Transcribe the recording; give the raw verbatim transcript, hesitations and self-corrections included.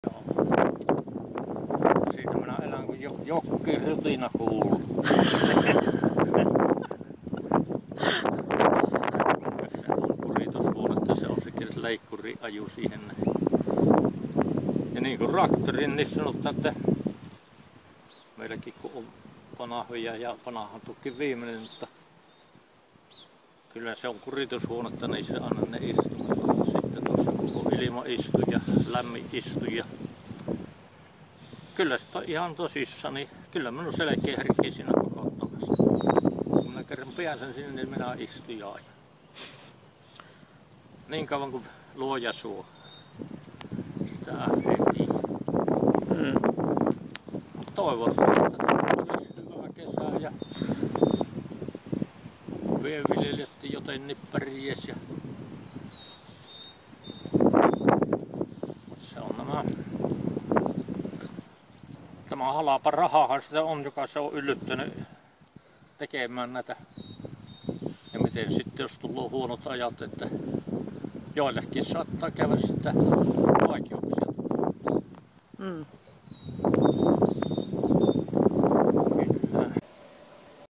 Siitä minä elän kun jo, jokki rutina kuuluu. Se on kuritushuonetta, se on se leikkuriaju siihen. Ja niin kuin traktorin, niin sanotaan, että meilläkin kun on panahoja ja panahan tukin viimeinen, mutta kyllä se on kuritushuonetta, niin se anna ne istumaan. Sitten tuossa kun on ilmaistu ja lämmin istu ja kyllä sitä on ihan tosissaan, niin kyllä minun selkeä herkii siinä kokouttamassa. Kun minä kerran pääsen sinne, niin minä istun ja ajan. Niin kauan kuin luoja suo. Sitä ei. Mm. Toivotaan, että olisi hyvä kesä ja pienviljelijät jotenkin pärjäs ja se on nämä tämä halapa rahahan sitä on, joka se on yllyttänyt tekemään näitä. Ja miten sitten jos tulee huonot ajat, että joillekin saattaa käydä sitä vaikeuksia. Mm.